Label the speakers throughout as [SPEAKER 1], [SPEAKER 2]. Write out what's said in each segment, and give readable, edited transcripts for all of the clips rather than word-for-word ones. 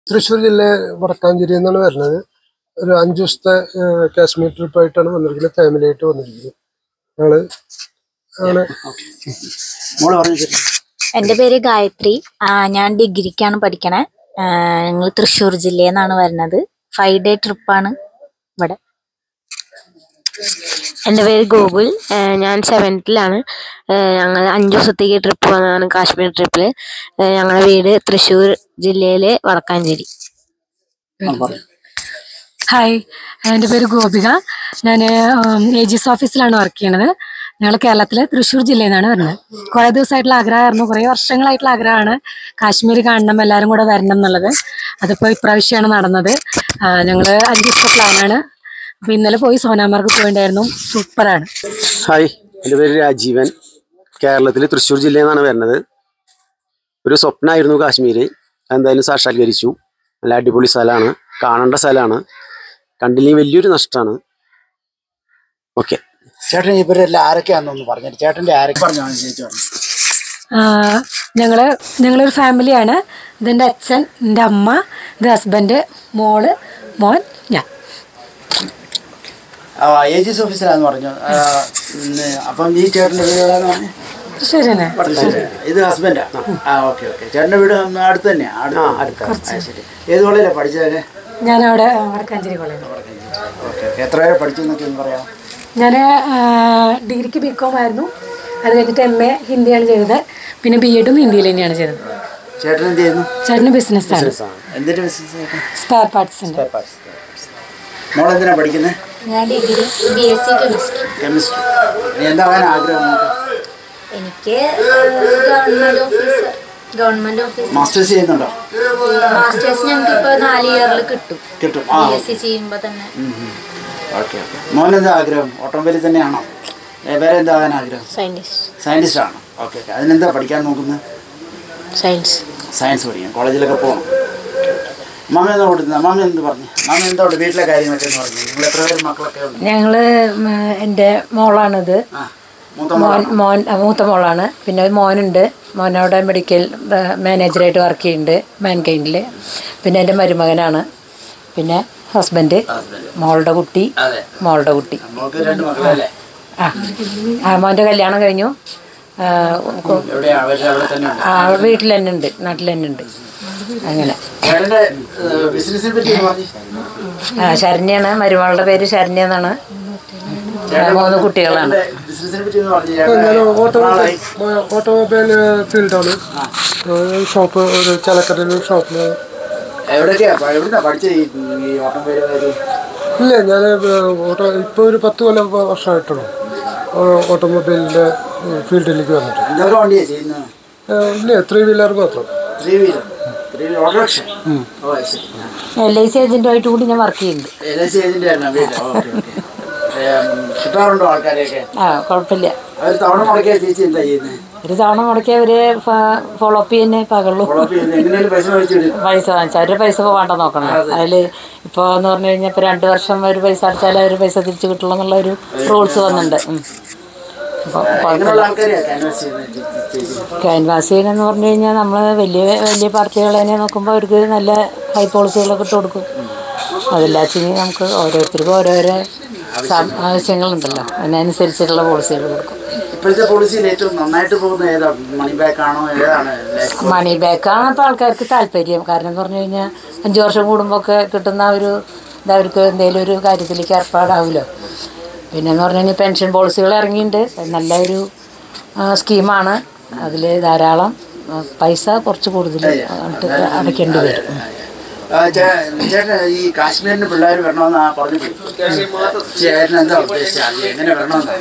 [SPEAKER 1] തൃശ്ശൂർ ജില്ല വടക്കാഞ്ചേരി എന്നാണ് വരുന്നത്. ഒരു 5 ദിവസത്തെ കാശ്മീർ ട്രിപ്പായിട്ടാണ് വന്നിരിക്കുന്നത്. ഫാമിലി ആയിട്ട് വന്നിരിക്കുന്നത്.
[SPEAKER 2] എൻ്റെ പേര് ഗായത്രി. ഞാൻ ഡിഗ്രിക്കാണ് പഠിക്കണേ. ഞങ്ങൾ തൃശ്ശൂർ ജില്ലയിൽ നിന്നാണ് വരുന്നത്. 5 ഡേ ട്രിപ്പാണ് ഇവിടെ.
[SPEAKER 3] എൻ്റെ പേര് ഗോകുൽ. ഞാൻ 7th-ലാണ്. ഞങ്ങൾ 5 ദിവസത്തേക്ക് ട്രിപ്പ് വന്നതാണ്, കാശ്മീർ ട്രിപ്പിൽ. ഞങ്ങളുടെ വീട് തൃശ്ശൂർ ജില്ലയിലെ വടക്കാഞ്ചേരി.
[SPEAKER 4] ഹായ്, എൻ്റെ പേര് ഗോപിക. ഞാൻ AGS ഓഫീസിലാണ് വർക്ക് ചെയ്യണത്. ഞങ്ങൾ കേരളത്തിലെ തൃശ്ശൂർ ജില്ലയിൽ നിന്നാണ് വരുന്നത്. കുറേ ദിവസമായിട്ടുള്ള ആഗ്രഹമായിരുന്നു, കുറേ വർഷങ്ങളായിട്ടുള്ള ആഗ്രഹമാണ് കാശ്മീർ കാണണം, എല്ലാവരും കൂടെ വരണം എന്നുള്ളത്. അതിപ്പോൾ ഇപ്രാവശ്യമാണ് നടന്നത്. ഞങ്ങൾ 5 ദിവസത്തെ പ്ലാനാണ്. അപ്പോൾ ഇന്നലെ പോയി സോനാമാർഗ് പോയിട്ടുണ്ടായിരുന്നു. സൂപ്പറാണ്.
[SPEAKER 5] ഹായ്, എൻ്റെ പേര് രാജീവൻ. കേരളത്തിൽ തൃശ്ശൂർ ജില്ലയിൽ നിന്നാണ് വരുന്നത്. ഒരു സ്വപ്നമായിരുന്നു കാശ്മീർ, എന്തായാലും സാക്ഷാത്കരിച്ചു. നല്ല അടിപൊളി സ്ഥലമാണ്, കാണേണ്ട സ്ഥലമാണ്. കണ്ടില്ലെങ്കിൽ വലിയൊരു നഷ്ടമാണ്. ഓക്കെ,
[SPEAKER 6] ചേട്ടൻ ഇവരെല്ലാം ആരൊക്കെയാണെന്നൊന്ന് പറഞ്ഞു. ചേട്ടൻ്റെ ആരൊക്കെ പറഞ്ഞു?
[SPEAKER 4] ഞങ്ങളൊരു ഫാമിലിയാണ്. ഇതെൻ്റെ അച്ഛൻ, എൻ്റെ അമ്മ, ഇത് ഹസ്ബൻഡ്, മോള്, മോൻ, ഞാൻ.
[SPEAKER 6] AGS ഓഫീസിലാന്ന് പറഞ്ഞു. അപ്പം ഈ ചേട്ടൻ്റെ വീട് ഏതാന്ന് പറഞ്ഞു?
[SPEAKER 4] ശരിയാണ്.
[SPEAKER 6] ഇത് ഹസ്ബൻഡാ? ഓക്കെ. ചേട്ടൻ്റെ വീട് അടുത്ത് തന്നെയാണ്? ശരി. ഏത് കോളേജിലാണ് പഠിച്ചതൊക്കെ?
[SPEAKER 4] ഞാനവിടെ വടക്കാഞ്ചേരി കോളേജിൽ.
[SPEAKER 6] ഓക്കെ. എത്ര പേരെ പഠിച്ചു എന്നൊക്കെ ഒന്ന് പറയാം.
[SPEAKER 4] ഞാൻ ഡിഗ്രിക്ക് BCom ആയിരുന്നു. അത് കഴിഞ്ഞിട്ട് MA ഹിന്ദിയാണ് ചെയ്തത്. പിന്നെ B.Ed ഹിന്ദിയിൽ തന്നെയാണ് ചെയ്തത്.
[SPEAKER 6] ചേട്ടൻ എന്ത് ചെയ്യുന്നു?
[SPEAKER 4] ചേട്ടന് ബിസിനസ്സാണ്.
[SPEAKER 6] എന്തിൻ്റെ ബിസിനസ്?
[SPEAKER 4] സ്പെയർ പാർട്സിൻ്റെ.
[SPEAKER 6] മോളെന്തിനാണ് പഠിക്കുന്നത്?
[SPEAKER 2] ഞാൻ ഡിഗ്രി BSc
[SPEAKER 6] കെമിസ്ട്രി. എന്താവാൻ ആഗ്രഹം?
[SPEAKER 2] എനിക്ക് ഗവൺമെന്റ് ഓഫീസർ.
[SPEAKER 6] മാസ്റ്റേഴ്സ് ചെയ്യുന്നുണ്ടോ?
[SPEAKER 2] മാസ്റ്റേഴ്സ് ഞങ്ങൾക്ക് ഇപ്പോൾ 4 ഇയറിൽ കിട്ടും. BSc ചെയ്യുമ്പോൾ തന്നെ.
[SPEAKER 6] ഓക്കെ. മോനെന്താ ആഗ്രഹം? ഓട്ടോമൊബൈലിൽ തന്നെയാണോ? വേറെ എന്താ ആകാൻ ആഗ്രഹം? സയൻറ്റിസ്റ്റ് ആണ്. ഓക്കെ. അതിനെന്താ പഠിക്കാൻ നോക്കുന്നത്? സയൻസ് പഠിക്കാം. കോളേജിലൊക്കെ പോകണം. മാമ എന്താ കൊടുക്കുന്നത്? മാമ എന്ത് പറഞ്ഞു? മാമ എന്താ വീട്ടിലെ കാര്യങ്ങളൊക്കെ എന്ന് പറഞ്ഞു. നിങ്ങൾ എത്ര പേര് മക്കളൊക്കെ ഉണ്ട്?
[SPEAKER 4] ഞങ്ങൾ എൻ്റെ മോളാണിത്. മൂത്ത മോളാണ്. പിന്നെ മോനുണ്ട്. മോനവിടെ മെഡിക്കൽ മാനേജറായിട്ട് വർക്ക് ചെയ്യുന്നുണ്ട് മാൻകൈൻഡിൽ. പിന്നെ എൻ്റെ മരുമകനാണ്. പിന്നെ ഹസ്ബൻഡ്, മോളുടെ കുട്ടി. മോൻ്റെ കല്യാണം കഴിഞ്ഞു. വീട്ടിൽ തന്നെ ഉണ്ട്, നാട്ടിൽ തന്നെ ഉണ്ട്. അങ്ങനെ. ശരണ്യാണ്. മരുമകളുടെ പേര് ശരണ്യ എന്നാണ്. 3 കുട്ടികളാണ്.
[SPEAKER 1] ഓട്ടോമൊബൈൽ ഫീൽഡാണ്. ഷോപ്പ്, ഒരു ചലക്കടയിൽ ഷോപ്പിൽ. ഇല്ല, ഞാൻ ഇപ്പോൾ ഒരു 10 വർഷമായിട്ടുള്ളൂ ഓട്ടോമൊബൈലിൻ്റെ ഫീൽഡിലേക്ക് വന്നിട്ട്. ഇല്ല, 3 വീലർ മാത്രം.
[SPEAKER 4] LIC ഏജന്റുമായിട്ട് കൂടി ഞാൻ വർക്ക് ചെയ്യുന്നുണ്ട്. കുഴപ്പമില്ല. ഒരു തവണ മുടക്കിയ അവര് ഫോളോ അപ്പ് ചെയ്യുന്നേ പകള്ളൂ. പൈസ വാങ്ങിച്ചാൽ അവരുടെ പൈസ പോകാണ്ട നോക്കണം. അതിൽ ഇപ്പോൾ എന്ന് പറഞ്ഞു കഴിഞ്ഞാൽ ഇപ്പോൾ 2 വർഷം ഒരു പൈസ അടച്ചാൽ അവർ പൈസ തിരിച്ചു കിട്ടുള്ളൂ എന്നുള്ള ഒരു റൂൾസ് വന്നിട്ടുണ്ട്. അപ്പോൾ ക്യാൻവാസ് ചെയ്യണമെന്ന് പറഞ്ഞു കഴിഞ്ഞാൽ നമ്മൾ വലിയ പാർട്ടികൾ തന്നെ നോക്കുമ്പോൾ അവർക്ക് നല്ല ഹൈ പോളിസികളൊക്കെ ഇട്ട് കൊടുക്കും. അതില്ലാച്ചെങ്കിൽ നമുക്ക് ഓരോരുത്തർക്കും ഓരോരോ ആവശ്യങ്ങളുണ്ടല്ലോ, അതിനനുസരിച്ചിട്ടുള്ള പോളിസികൾ കൊടുക്കും.
[SPEAKER 6] ഇപ്പോഴത്തെ പോളിസിയിൽ ഏറ്റവും നന്നായിട്ട് പോകുന്ന ഏതാണ്? മണി ബാക്കാണോ?
[SPEAKER 4] മണി ബാക്കാണ് ഇപ്പോൾ ആൾക്കാർക്ക് താല്പര്യം. കാരണം എന്ന് പറഞ്ഞു കഴിഞ്ഞാൽ 5 വർഷം കൂടുമ്പോൾ ഒക്കെ കിട്ടുന്ന ഒരു ഇതവർക്ക് എന്തെങ്കിലും ഒരു കാര്യത്തിലേക്ക് ഏർപ്പാടാവുമല്ലോ. പിന്നെയെന്ന് പറഞ്ഞു കഴിഞ്ഞാൽ പെൻഷൻ പോളിസികൾ ഇറങ്ങിയിട്ടുണ്ട്. നല്ലൊരു സ്കീമാണ്. അതിൽ ധാരാളം പൈസ കുറച്ച് കൂടുതൽ അടയ്ക്കേണ്ടി വരും.
[SPEAKER 6] ചേട്ടൻ ഈ കാശ്മീരിന് പിള്ളേർ വരണമെന്നാ പറഞ്ഞു. ചേട്ടൻ എന്താ ഉദ്ദേശിച്ചത്? എങ്ങനെ വരണമെന്നാ?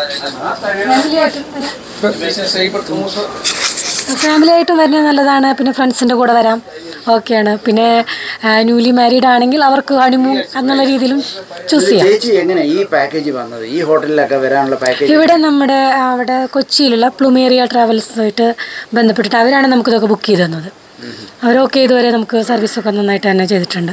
[SPEAKER 4] ഫാമിലി ആയിട്ടും വരുന്നത് നല്ലതാണ്. പിന്നെ ഫ്രണ്ട്സിൻ്റെ കൂടെ വരാം, ഓക്കെയാണ്. പിന്നെ ന്യൂലി മാരീഡ് ആണെങ്കിൽ അവർക്ക് ഹണിമൂൺ എന്നുള്ള രീതിയിലും ചൂസ് ചെയ്യാം.
[SPEAKER 6] ചേച്ചി എങ്ങനെ ഈ പാക്കേജ് വന്നത്? ഈ ഹോട്ടലിലൊക്കെ വരാനുള്ള പാക്കേജ്?
[SPEAKER 4] ഇവിടെ നമ്മുടെ അവിടെ കൊച്ചിയിലുള്ള പ്ലുമേറിയ ട്രാവൽസുമായിട്ട് ബന്ധപ്പെട്ടിട്ട് അവരാണ് നമുക്കിതൊക്കെ ബുക്ക് ചെയ്ത് തന്നത്. അവരൊക്കെ ഇതുവരെ നമുക്ക് സർവീസൊക്കെ നന്നായിട്ട് തന്നെ ചെയ്തിട്ടുണ്ട്.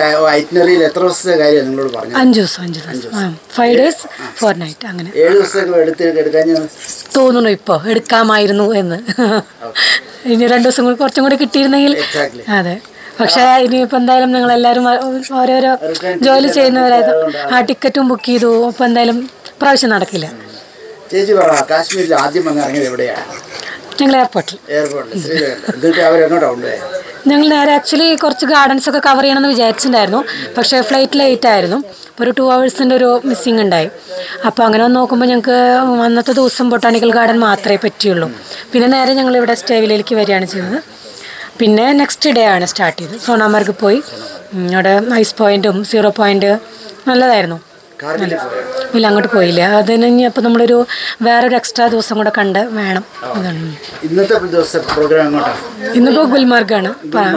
[SPEAKER 4] 5 ദിവസം 5 days 4 nights അങ്ങനെ തോന്നുന്നു. ഇപ്പോൾ എടുക്കാമായിരുന്നു എന്ന്. ഇനി 2 ദിവസം കൂടി കുറച്ചും കൂടി കിട്ടിയിരുന്നെങ്കിൽ. അതെ, പക്ഷെ ഇനിയിപ്പോൾ എന്തായാലും നിങ്ങൾ എല്ലാവരും ഓരോരോ ജോലി ചെയ്യുന്നവരായത് ആ ടിക്കറ്റും ബുക്ക് ചെയ്തു. ഇപ്പം എന്തായാലും പ്രാവശ്യം നടക്കില്ല.
[SPEAKER 6] ചേച്ചി പറ, കാശ്മീരിൽ ആദ്യം വന്ന് ഇറങ്ങിയത് എവിടെയാണ്?
[SPEAKER 4] ഞങ്ങൾ എയർപോർട്ടിൽ.
[SPEAKER 6] എന്നിട്ട് അവരെങ്ങോട്ടാണ് കൊണ്ടുപോയത്?
[SPEAKER 4] ഞങ്ങൾ നേരെ ആക്ച്വലി കുറച്ച് ഗാർഡൻസ് ഒക്കെ കവർ ചെയ്യണമെന്ന് വിചാരിച്ചിട്ടുണ്ടായിരുന്നു. പക്ഷേ ഫ്ലൈറ്റ് ലേറ്റ് ആയിരുന്നു. ഒരു 2 hours ഒരു മിസ്സിങ് ഉണ്ടായി. അപ്പോൾ അങ്ങനെ വന്ന് നോക്കുമ്പോൾ ഞങ്ങൾക്ക് അന്നത്തെ ദിവസം ബൊട്ടാണിക്കൽ ഗാർഡൻ മാത്രമേ പറ്റിയുള്ളൂ. പിന്നെ നേരെ ഞങ്ങൾ ഇവിടെ സ്റ്റേവിലേക്ക് വരികയാണ് ചെയ്തത്. പിന്നെ നെക്സ്റ്റ് ഡേ ആണ് സ്റ്റാർട്ട് ചെയ്തത്. സോനാമാർഗ് പോയി. അവിടെ ഐസ് പോയിന്റും 0 പോയിന്റ് നല്ലതായിരുന്നു. ഇല്ല, അങ്ങോട്ട് പോയില്ല. അതിന് അപ്പോൾ നമ്മളൊരു വേറൊരു എക്സ്ട്രാ ദിവസം കൂടെ കണ്ട് വേണം. അതാണ്
[SPEAKER 6] ഇന്നത്തെ ദിവസത്തെ പ്രോഗ്രാം എങ്ങോട്ടാണ്?
[SPEAKER 4] ഇന്നിപ്പോൾ ഗുൽമാർഗാണ് പ്ലാൻ.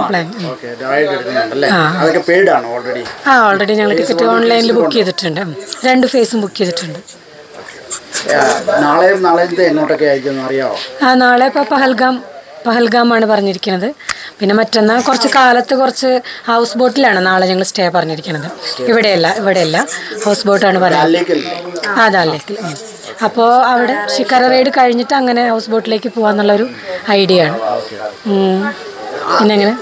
[SPEAKER 4] ഓൾറെഡി ഞങ്ങൾ ടിക്കറ്റ് ഓൺലൈനിൽ ബുക്ക് ചെയ്തിട്ടുണ്ട്. 2 ഫേസും ബുക്ക് ചെയ്തിട്ടുണ്ട്.
[SPEAKER 6] നാളത്തെ എങ്ങോട്ടൊക്കെ ആയിരിക്കും അറിയാമോ?
[SPEAKER 4] നാളെ ഇപ്പോൾ പഹൽഗാമാണ് പറഞ്ഞിരിക്കുന്നത്. പിന്നെ മറ്റന്നാൾ കുറച്ച് കാലത്ത് കുറച്ച് ഹൗസ് ബോട്ടിലാണ് നാളെ ഞങ്ങൾ സ്റ്റേ പറഞ്ഞിരിക്കുന്നത്. ഇവിടെയല്ല ഹൗസ് ബോട്ടാണ് പറയുന്നത്. അതല്ലേക്ക്. അപ്പോൾ അവിടെ ശിഖര റൈഡ് കഴിഞ്ഞിട്ട് അങ്ങനെ ഹൗസ് ബോട്ടിലേക്ക് പോകാന്നുള്ളൊരു ഐഡിയ ആണ്. പിന്നെ എങ്ങനെ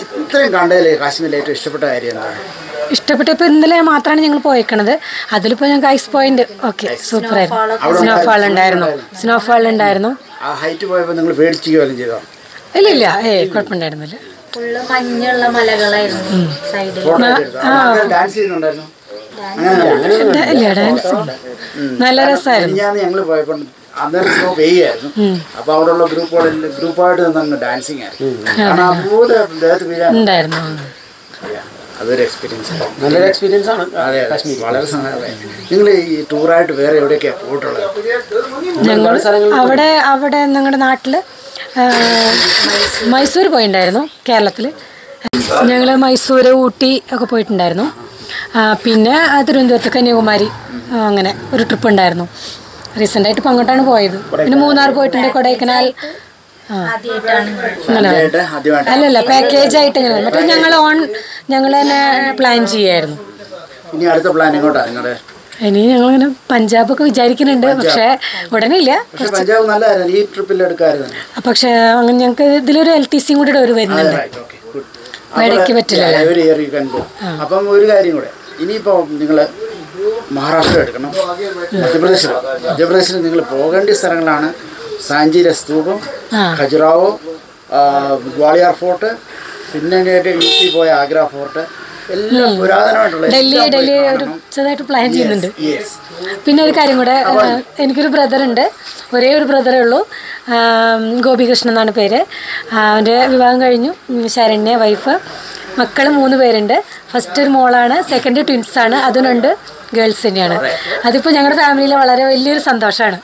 [SPEAKER 4] ഇഷ്ടപ്പെട്ടപ്പോൾ ഇന്നലെ മാത്രമാണ് ഞങ്ങൾ പോയേക്കണത്. അതിലിപ്പോൾ ഞങ്ങൾക്ക് ഐസ് പോയിന്റ് ഓക്കെ സൂപ്പറായിരുന്നു. സ്നോഫാൾ ഉണ്ടായിരുന്നു. ഇല്ല കുഴപ്പമുണ്ടായിരുന്നില്ല.
[SPEAKER 2] മഞ്ഞുള്ള മലകളായിരുന്നു സൈഡിൽ.
[SPEAKER 4] ഇല്ല, ഡാൻസ് നല്ല രസമായിരുന്നു.
[SPEAKER 6] ഞങ്ങൾ പോയപ്പോൾ അന്നേരം സ്നോ പെയ്യായിരുന്നു. അപ്പൊ അവിടെയുള്ള ഗ്രൂപ്പായിട്ട് നിന്ന് ഡാൻസിങ്
[SPEAKER 4] ഉണ്ടായിരുന്നു.
[SPEAKER 6] അതൊരു എക്സ്പീരിയൻസ്, നല്ലൊരു എക്സ്പീരിയൻസ് ആണ്. അതെ, വളരെ സന്തോഷമായി. നിങ്ങൾ ഈ ടൂറായിട്ട് വേറെ എവിടെയൊക്കെയാണ് പോയിട്ടുള്ളത്?
[SPEAKER 4] ഞങ്ങൾ അവിടെ ഞങ്ങളുടെ നാട്ടില് മൈസൂർ പോയിട്ടുണ്ടായിരുന്നു. കേരളത്തിൽ ഞങ്ങൾ മൈസൂർ, ഊട്ടി ഒക്കെ പോയിട്ടുണ്ടായിരുന്നു. പിന്നെ തിരുവനന്തപുരത്ത് കന്യാകുമാരി അങ്ങനെ ഒരു ട്രിപ്പ് ഉണ്ടായിരുന്നു. റീസെൻ്റായിട്ട് ഇപ്പം അങ്ങോട്ടാണ് പോയത്. പിന്നെ മൂന്നാർ പോയിട്ടുണ്ട്, കൊടൈക്കനാൽ. അല്ലല്ല, പാക്കേജ് ആയിട്ട് ഇങ്ങനെ. മറ്റേ ഞങ്ങൾ തന്നെ പ്ലാൻ ചെയ്യായിരുന്നു.
[SPEAKER 6] ഇനി അടുത്ത പ്ലാൻ എങ്ങോട്ടാണ് നിങ്ങളുടെ?
[SPEAKER 4] ഇനി ഞങ്ങളിങ്ങനെ പഞ്ചാബൊക്കെ വിചാരിക്കുന്നുണ്ട്. പക്ഷേ ഉടനെ ഇല്ല. പക്ഷെ അങ്ങനെ ഞങ്ങൾക്ക് ഇതിലൊരു LTC കൂടെ ഒരു വരുന്നുണ്ട്. ഇടയ്ക്ക് പറ്റില്ല.
[SPEAKER 6] അപ്പം ഒരു കാര്യം കൂടെ, ഇനിയിപ്പോ നിങ്ങൾ മഹാരാഷ്ട്ര എടുക്കണം, മധ്യപ്രദേശിൽ നിങ്ങൾ പോകേണ്ട സ്ഥലങ്ങളാണ് സാഞ്ചിയിലെ സ്തൂപം, ഖജുറാവോ, ഗ്വാളിയാർ ഫോർട്ട്, പിന്നെ UP പോയ ആഗ്ര ഫോർട്ട്, എല്ലാം പുരാതനമായിട്ടുള്ള
[SPEAKER 4] ഡൽഹി ഒരു ചെറുതായിട്ട് പ്ലാൻ ചെയ്യുന്നുണ്ട്. പിന്നെ ഒരു കാര്യം കൂടെ, എനിക്കൊരു ബ്രദറുണ്ട്. ഒരേ ഒരു ബ്രദറേ ഉള്ളൂ. ഗോപികൃഷ്ണൻ എന്നാണ് പേര്. അവൻ്റെ വിവാഹം കഴിഞ്ഞു. ശരണ്യ വൈഫ്. മക്കൾ 3 പേരുണ്ട്. ഫസ്റ്റ് ഒരു മോളാണ്, സെക്കൻഡ് ട്വിൻസാണ്. അതും 2 ഗേൾസ് തന്നെയാണ്. അതിപ്പോൾ ഞങ്ങളുടെ ഫാമിലിയിൽ വളരെ വലിയൊരു സന്തോഷമാണ്.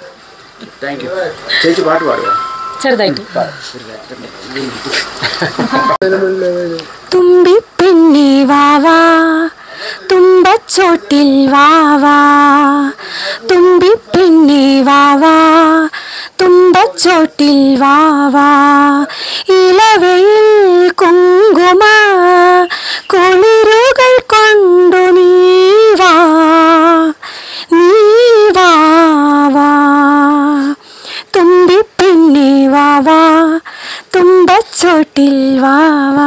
[SPEAKER 4] ചെറുതായിട്ട് തുമ്പിപ്പെണ്ണി വാവാ തുമ്പച്ചോട്ടിൽ വാവാ, തുമ്പിപ്പെണ്ണി വാവാ തുമ്പച്ചോട്ടിൽ വാവാ, ഇലവയിൽ കുങ്കുമ കുളിരുകൾ കൊണ്ടു നീവാ നീവാവാ, തുമ്പിപ്പെണ്ണി വാവാ തുമ്പച്ചോട്ടിൽ വാവാ.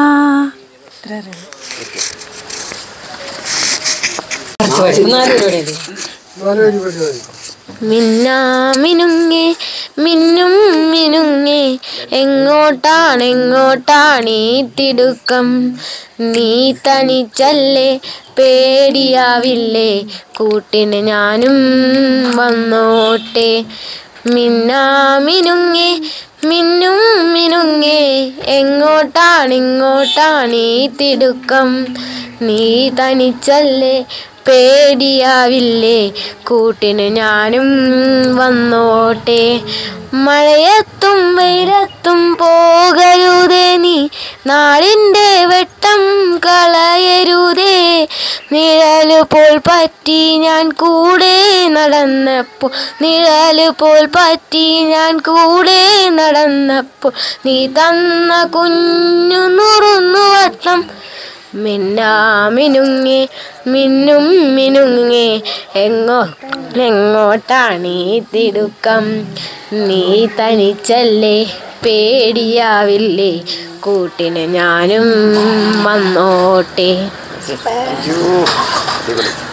[SPEAKER 3] മിന്നാമിനുങ്ങേ മിന്നും മിനുങ്ങേ, എങ്ങോട്ടാണെങ്ങോട്ടാണീ തിടുക്കം, നീ തനിച്ചല്ലേ പേടിയാവില്ലേ, കൂട്ടിന് ഞാനും വന്നോട്ടെ. മിന്നാമിനുങ്ങേ മിന്നും മിനുങ്ങേ, എങ്ങോട്ടാണിങ്ങോട്ടാണീ തിടുക്കം, നീ തനിച്ചല്ലേ പേടിയാവില്ലേ, കൂട്ടിന് ഞാനും വന്നോട്ടെ. മഴയത്തും വെയിലത്തും പോകരുതേ നീ, നാടിൻ്റെ വെട്ടം കളയരുതേ, നിഴല് പോൽ പറ്റി ഞാൻ കൂടെ നടന്നപ്പോൾ, നിഴല് പോൽ പറ്റി ഞാൻ കൂടെ നടന്നപ്പോൾ, നീ തന്ന കുഞ്ഞു നുറുന്നുവട്ടം. മിന്നാമിനുങ്ങേ മിന്നും മിനുങ്ങേ, എങ്ങോട്ടാണീ തിടുക്കം, നീ തനിച്ചല്ലേ പേടിയാവില്ലേ, കൂട്ടിന് ഞാനും വന്നോട്ടെ.
[SPEAKER 5] അയ്യോ